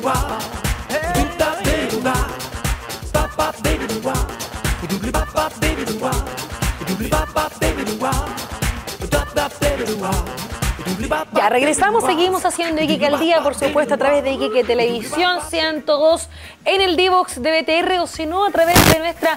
Ya, regresamos, seguimos haciendo Iquique al día, por supuesto, a través de Iquique Televisión, 102 en el D-Box de BTR, o si no, a través de nuestra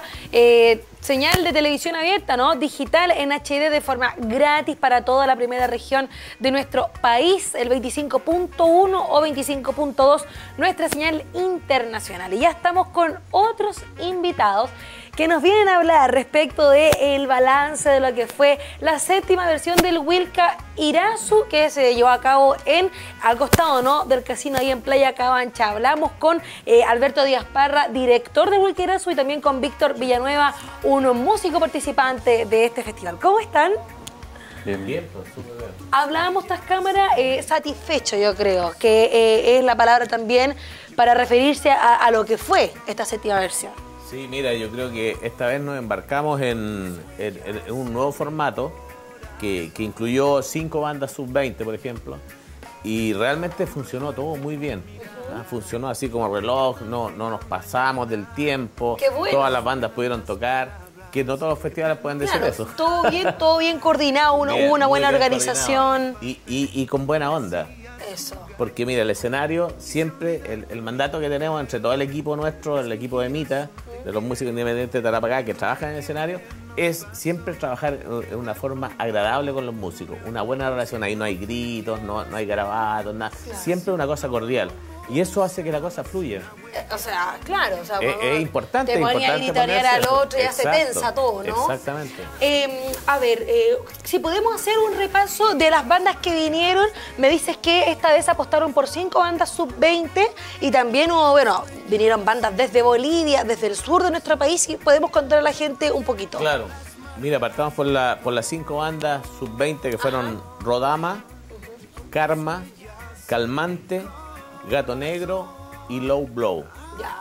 señal de televisión abierta, ¿no? Digital en HD de forma gratis para toda la primera región de nuestro país, el 25.1 o 25.2, nuestra señal internacional. Y ya estamos con otros invitados que nos vienen a hablar respecto del balance de lo que fue la 7ª versión del Wilca Irazu, que se llevó a cabo al costado, ¿no?, del casino ahí en Playa Cabancha. Hablamos con Alberto Díaz Parra, director del Wilca Irazu, y también con Víctor Villanueva, un músico participante de este festival. ¿Cómo están? Bien, bien, pues súper bien. Hablábamos tras cámara, satisfecho, yo creo, que es la palabra también para referirse a lo que fue esta 7ª versión. Sí, mira, yo creo que esta vez nos embarcamos en un nuevo formato que incluyó 5 bandas sub-20, por ejemplo, y realmente funcionó todo muy bien. Funcionó así como reloj, no nos pasamos del tiempo, ¡qué bueno! Todas las bandas pudieron tocar, que no todos los festivales pueden decir eso. Todo bien coordinado, hubo una buena organización. Y con buena onda. Eso. Porque mira, el escenario, siempre, el mandato que tenemos entre todo el equipo nuestro, el equipo de Mita, de los músicos independientes de Tarapacá que trabajan en el escenario, es siempre trabajar de una forma agradable con los músicos, una buena relación. Ahí no hay gritos, no hay garabatos, nada. Claro. Siempre una cosa cordial. Y eso hace que la cosa fluya. O sea, claro. O sea, es importante. Te ponía a gritonear al otro y ya se tensa todo, ¿no? Exactamente. A ver, si podemos hacer un repaso de las bandas que vinieron. Me dices que esta vez apostaron por 5 bandas sub-20 y también vinieron bandas desde Bolivia, desde el sur de nuestro país, y podemos contar a la gente un poquito. Claro. Mira, partamos por las 5 bandas sub-20 que fueron Rodama, Karma, Calmante, Gato Negro y Low Blow. Ya.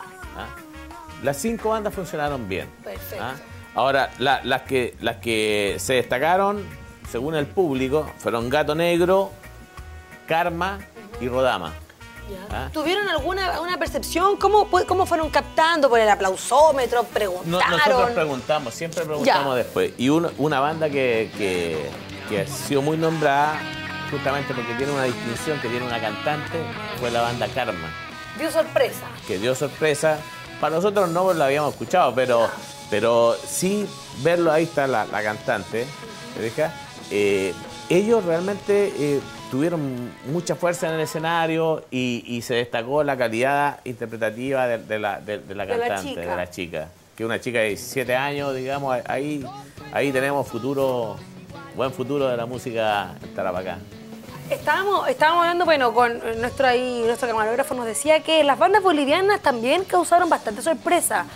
Las 5 bandas funcionaron bien. Perfecto. Ahora, las que se destacaron, según el público, fueron Gato Negro, Karma y Rodama. Ya. ¿Tuvieron alguna percepción? ¿Cómo fueron captando por el aplausómetro? ¿Preguntaron? Nosotros preguntamos, siempre preguntamos después. Y una banda que ha sido muy nombrada, justamente porque tiene una distinción, que tiene una cantante, fue la banda Karma. ¿Dio sorpresa? Que dio sorpresa. Para nosotros no lo habíamos escuchado, pero sí verlo, ahí está la cantante, ¿te fijas? Ellos realmente tuvieron mucha fuerza en el escenario y se destacó la calidad interpretativa de la cantante, de la chica. Que es una chica de 17 años, digamos, ahí tenemos buen futuro de la música en Tarapacá. Estábamos hablando, con nuestro camarógrafo nos decía que las bandas bolivianas también causaron bastante sorpresa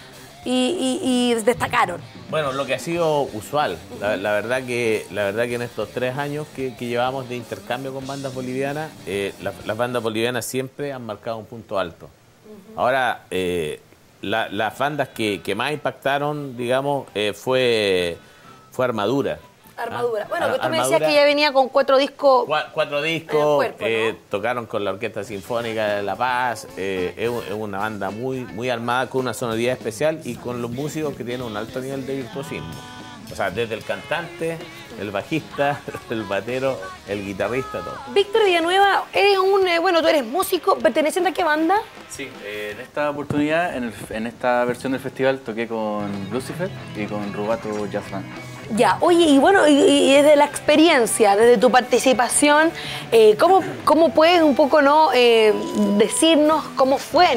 y destacaron. Bueno, lo que ha sido usual, la verdad que en estos 3 años que llevamos de intercambio con bandas bolivianas, las bandas bolivianas siempre han marcado un punto alto. Ahora, las bandas que más impactaron, digamos, fue Armadura. Armadura. Bueno, que tú me decías que ya venía con 4 discos. 4 discos, cuerpo, ¿no? tocaron con la Orquesta Sinfónica de La Paz. Es una banda muy armada, con una sonoridad especial y con los músicos que tienen un alto nivel de virtuosismo. O sea, desde el cantante, el bajista, el batero, el guitarrista, todo. Víctor Villanueva, eres tú eres músico, ¿perteneciente a qué banda? Sí, en esta oportunidad, en esta versión del festival, toqué con Lucifer y con Rubato Jazz Band. Ya, oye, y desde la experiencia, desde tu participación, ¿cómo puedes un poco decirnos cómo fue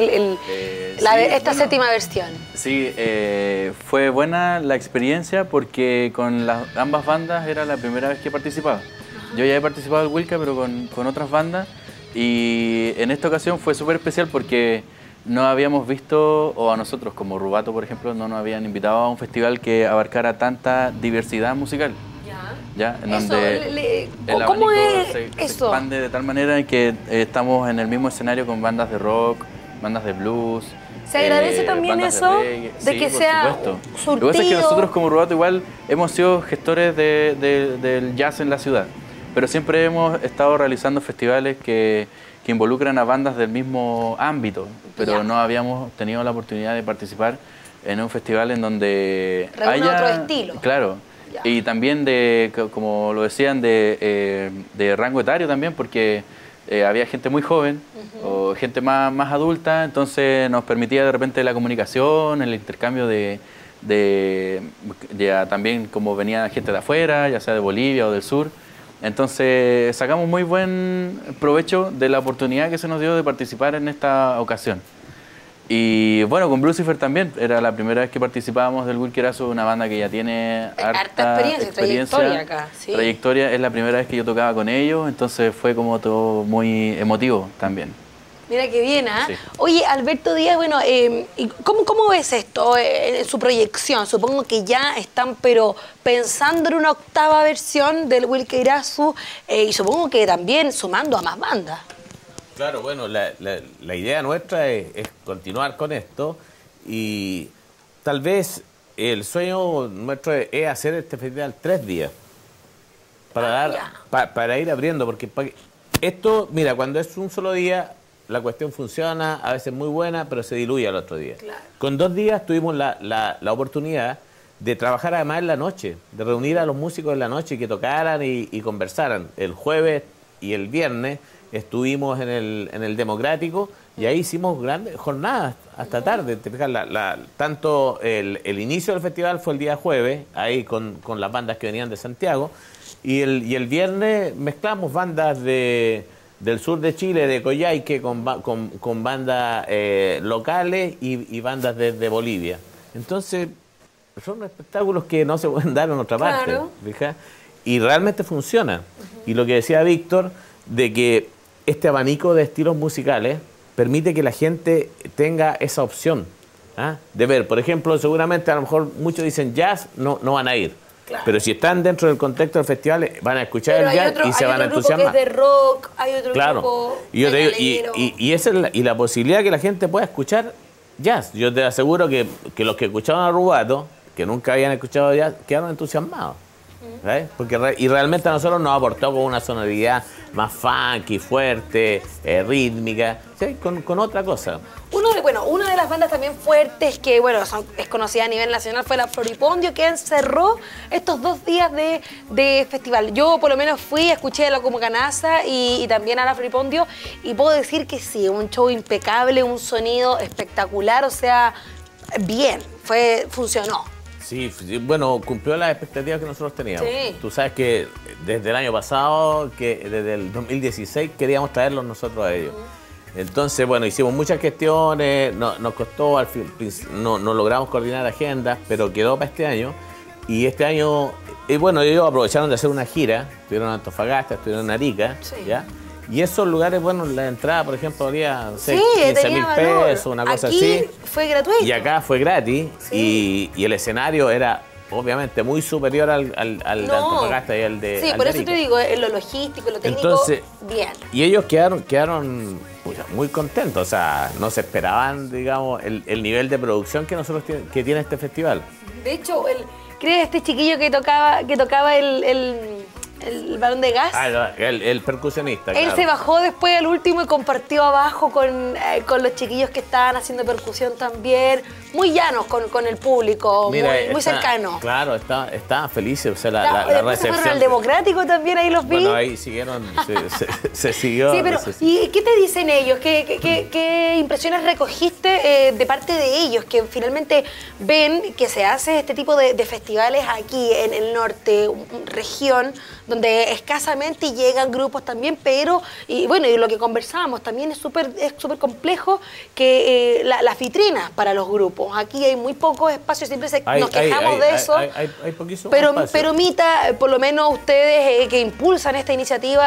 esta 7ª versión? Sí, fue buena la experiencia porque con ambas bandas era la primera vez que participaba. Yo ya he participado en Wilca, pero con otras bandas, y en esta ocasión fue súper especial porque no habíamos visto, o a nosotros como Rubato, por ejemplo, no nos habían invitado a un festival que abarcara tanta diversidad musical. ¿Ya? En donde el ¿cómo abanico es se eso? expande de tal manera en que estamos en el mismo escenario con bandas de rock, bandas de blues. ¿Se agradece también eso? De que sea surtido. Lo que pasa es que nosotros como Rubato igual hemos sido gestores del jazz en la ciudad, pero siempre hemos estado realizando festivales que que involucran a bandas del mismo ámbito, pero no habíamos tenido la oportunidad de participar en un festival en donde reúne otro estilo. Claro, y también como lo decían, de rango etario también, porque había gente muy joven o gente más adulta, entonces nos permitía de repente la comunicación, el intercambio también como venía gente de afuera, ya sea de Bolivia o del sur. Entonces sacamos muy buen provecho de la oportunidad que se nos dio de participar en esta ocasión. Y bueno, con Blucifer también, era la primera vez que participábamos del Wilkerazo, una banda que ya tiene harta experiencia, trayectoria acá. ¿Sí? Trayectoria, es la primera vez que yo tocaba con ellos, entonces fue como todo muy emotivo también. Mira qué bien, ¿ah? ¿Eh? Sí. Oye, Alberto Díaz, bueno, ¿cómo ves esto en su proyección? Supongo que ya están, pero pensando en una octava versión del Wilkerazo y supongo que también sumando a más bandas. Claro, bueno, la idea nuestra es continuar con esto y tal vez el sueño nuestro es hacer este festival 3 días para ir abriendo, porque esto, mira, cuando es un solo día la cuestión funciona, a veces muy buena, pero se diluye al otro día. Claro. Con 2 días tuvimos la oportunidad de trabajar además en la noche, de reunir a los músicos en la noche y que tocaran y conversaran. El jueves y el viernes estuvimos en el Democrático y ahí hicimos grandes jornadas hasta tarde. Tanto el inicio del festival fue el día jueves, ahí con las bandas que venían de Santiago, y el viernes mezclamos bandas del sur de Chile, de Coyhaique, con bandas locales y bandas de Bolivia. Entonces, son espectáculos que no se pueden dar en otra parte. ¿Fija? Y realmente funciona. Y lo que decía Víctor, de que este abanico de estilos musicales permite que la gente tenga esa opción de ver. Por ejemplo, seguramente a lo mejor muchos dicen jazz, no van a ir. Claro. Pero si están dentro del contexto del festival, van a escuchar el jazz y se van a entusiasmar. Hay otro grupo que es de rock, hay otro grupo y la posibilidad de que la gente pueda escuchar jazz. Yo te aseguro que los que escucharon a Rubato, que nunca habían escuchado jazz, quedaron entusiasmados. ¿Sabes? Porque realmente a nosotros nos aportó con una sonoridad más funky, fuerte, rítmica, ¿sí? con otra cosa. Una de las bandas también fuertes que es conocida a nivel nacional fue la Floripondio, que encerró estos 2 días de festival. Yo por lo menos fui, escuché a la Comocanaza y también a la Floripondio y puedo decir que sí, un show impecable, un sonido espectacular, o sea, bien, funcionó. Sí, bueno, cumplió las expectativas que nosotros teníamos. Sí. Tú sabes que desde el año pasado, desde el 2016, queríamos traerlos nosotros a ellos. Entonces, bueno, hicimos muchas gestiones, nos costó, al fin, no logramos coordinar agendas, pero quedó para este año. Y este año, ellos aprovecharon de hacer una gira, estuvieron en Antofagasta, estuvieron en Arica, ¿ya? Y esos lugares, la entrada, por ejemplo, valía 15.000 pesos, una cosa así. Aquí fue gratuito. Y acá fue gratis, y el escenario era obviamente muy superior al de Antofagasta y al de Sí, por eso te digo, en lo logístico, en lo técnico, entonces, bien. Y ellos quedaron muy contentos, o sea, no se esperaban, digamos, el nivel de producción que que tiene este festival. De hecho, ¿crees este chiquillo que tocaba el balón de gas? El percusionista. Él se bajó después al último y compartió abajo con los chiquillos que estaban haciendo percusión también. Muy llanos con el público, muy cercano. Claro, estaban felices, o sea, la recepción. Fueron al Democrático también, ahí los vi. Bueno, ahí siguieron, se siguió. Sí, pero ¿y qué te dicen ellos? ¿Qué impresiones recogiste de parte de ellos? Que finalmente ven que se hace este tipo de festivales aquí en el norte, región, donde escasamente llegan grupos también, pero, y lo que conversábamos también es súper complejo que las vitrinas para los grupos. Aquí hay muy pocos espacios, siempre nos quejamos de eso. Hay poquísimos espacios. Pero Mita, por lo menos ustedes que impulsan esta iniciativa,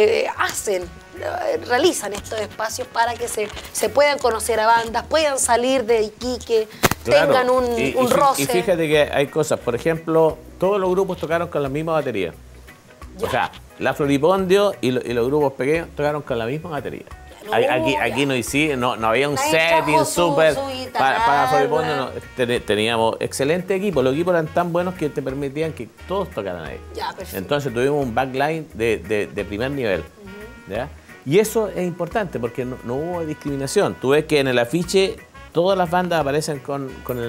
realizan estos espacios para que se puedan conocer a bandas, puedan salir de Iquique, tengan un roce. Y fíjate que hay cosas, por ejemplo, todos los grupos tocaron con la misma batería. Ya. O sea, la Floripondio y los grupos pequeños tocaron con la misma batería. Aquí no había un setting súper para Floripondio. Teníamos excelente equipo. Los equipos eran tan buenos que te permitían que todos tocaran ahí. Ya, perfecto. Entonces tuvimos un backline de primer nivel. ¿Ya? Y eso es importante porque no hubo discriminación. Tú ves que en el afiche todas las bandas aparecen con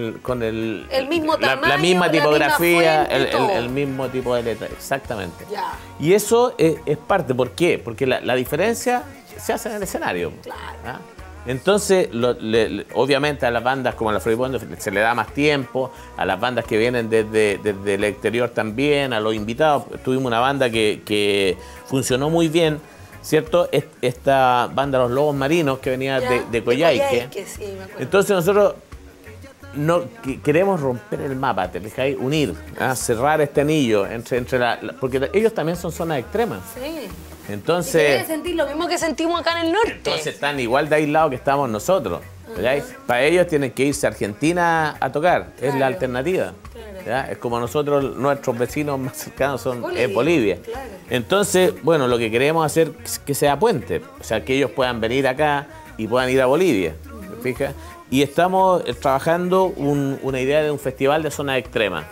el mismo tamaño, la misma tipografía, la misma fuente, el mismo tipo de letra, exactamente. Ya. Y eso es parte. ¿Por qué? Porque la diferencia se hace en el escenario. Claro. ¿Ah? Entonces, obviamente a las bandas como la Floripondio se le da más tiempo, a las bandas que vienen desde el exterior también, a los invitados. Tuvimos una banda que funcionó muy bien, ¿cierto? Esta banda Los Lobos Marinos que venía de Coyhaique. Sí, me acuerdo. Entonces nosotros queremos romper el mapa, ¿te fijáis? Unir, cerrar este anillo porque ellos también son zonas extremas. Sí. Entonces, deben sentir lo mismo que sentimos acá en el norte. Entonces están igual de aislados que estamos nosotros. Para ellos tienen que irse a Argentina a tocar, es la alternativa. ¿Ya? Es como nosotros, nuestros vecinos más cercanos son Bolivia. Claro. Entonces, bueno, lo que queremos hacer es que sea puente, o sea, que ellos puedan venir acá y puedan ir a Bolivia. ¿Te fijas? Y estamos trabajando una idea de un festival de zonas extremas.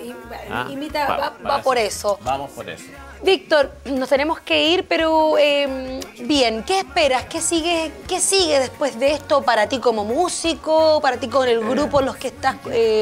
Va por eso. Vamos por eso. Víctor, nos tenemos que ir, pero bien, ¿qué esperas? ¿Qué sigue después de esto para ti como músico, para ti con el grupo, los que estás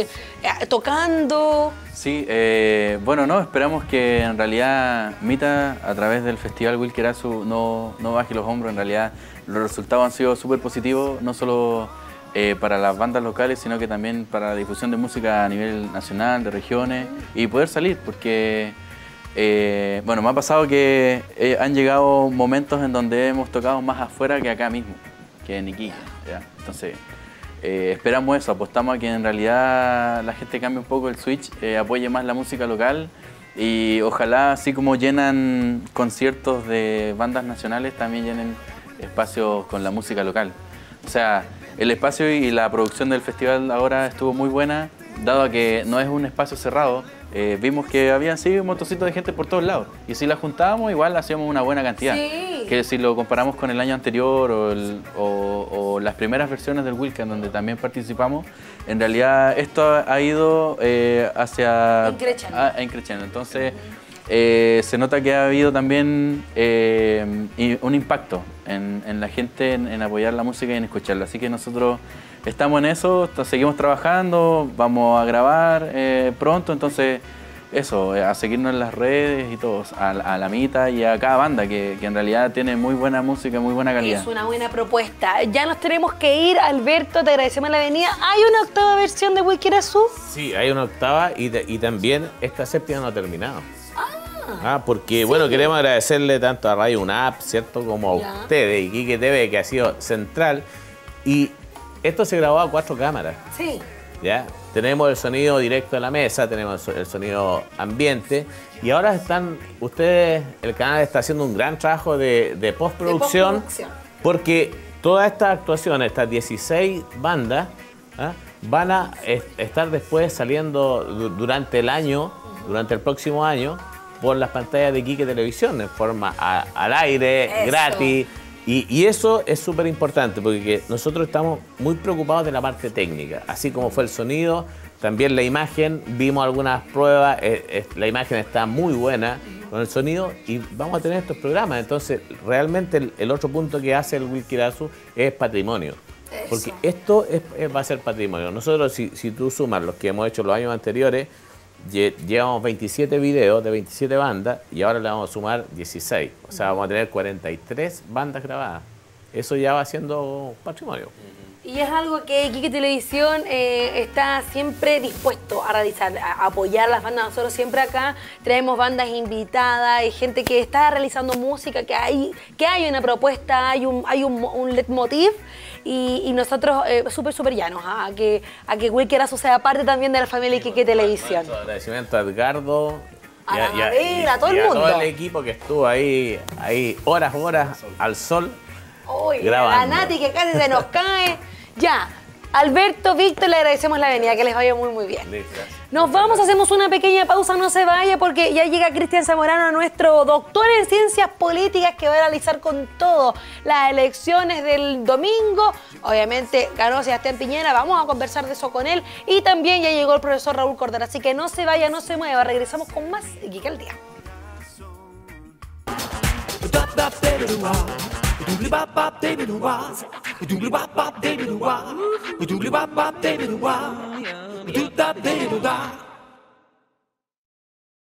tocando? Sí, bueno, no, esperamos que en realidad Mita, a través del Festival Wilkerazu, no baje los hombros. En realidad los resultados han sido súper positivos, no solo para las bandas locales, sino que también para la difusión de música a nivel nacional, de regiones, y poder salir, porque... bueno, me ha pasado que han llegado momentos en donde hemos tocado más afuera que acá mismo, que en Iquique, ¿ya? Entonces, esperamos eso, apostamos a que en realidad la gente cambie un poco el switch, apoye más la música local y ojalá, así como llenan conciertos de bandas nacionales, también llenen espacios con la música local. O sea, el espacio y la producción del festival ahora estuvo muy buena, dado que no es un espacio cerrado. Vimos que habían un montocito de gente por todos lados y si la juntábamos igual hacíamos una buena cantidad. Sí. Que si lo comparamos con el año anterior o las primeras versiones del Wilca, donde también participamos, en realidad esto ha ido hacia... increciendo. Entonces se nota que ha habido también un impacto en la gente en apoyar la música y en escucharla. Así que nosotros... estamos en eso, seguimos trabajando, vamos a grabar pronto, entonces eso, a seguirnos en las redes y todos, a la Mita y a cada banda que en realidad tiene muy buena música, muy buena calidad. Es una buena propuesta. Ya nos tenemos que ir, Alberto, te agradecemos la venida. ¿Hay una octava versión de Wilkerazu? Sí, hay una octava y también esta séptima no ha terminado. Porque bueno, queremos agradecerle tanto a Radio UNAP, ¿cierto? Como a ustedes, Iquique TV, que ha sido central. Y esto se grabó a 4 cámaras. Sí. ¿Ya? Tenemos el sonido directo de la mesa, tenemos el sonido ambiente. Y ahora están ustedes, el canal está haciendo un gran trabajo de postproducción. Porque todas estas actuaciones, estas 16 bandas, van a estar después saliendo durante el año, durante el próximo año, por las pantallas de Iquique Televisión, en forma al aire, gratis. Y eso es súper importante porque nosotros estamos muy preocupados de la parte técnica, así como fue el sonido, también la imagen, vimos algunas pruebas, la imagen está muy buena con el sonido y vamos a tener estos programas. Entonces, realmente el otro punto que hace el Wilkerazu es patrimonio, porque esto va a ser patrimonio. Nosotros, si tú sumas los que hemos hecho los años anteriores, llevamos 27 videos de 27 bandas y ahora le vamos a sumar 16. O sea, vamos a tener 43 bandas grabadas. Eso ya va siendo patrimonio. Y es algo que Iquique Televisión está siempre dispuesto a realizar, a apoyar las bandas. Nosotros siempre acá traemos bandas invitadas, hay gente que está realizando música, que hay una propuesta, hay un leitmotiv. Y nosotros súper llanos a que Wilkerazu sea parte también de la familia Iquique Televisión. Agradecimiento a Edgardo, a todo el mundo. A todo el equipo que estuvo ahí horas al sol. Uy, grabando. La Nati que casi se nos cae. Ya, Alberto, Víctor, le agradecemos la venida, que les vaya muy bien. Nos vamos, hacemos una pequeña pausa, no se vaya porque ya llega Cristian Zamorano, nuestro doctor en ciencias políticas, que va a analizar con todo las elecciones del domingo. Obviamente ganó Sebastián Piñera, vamos a conversar de eso con él. Y también ya llegó el profesor Raúl Cordera, así que no se vaya, no se mueva, regresamos con más Iquique al Día. Doobly bop bop, baby doo wah. Doobly bop bop, baby doo wah. Doobly bop bop, baby doo wah. Doo da baby doo da.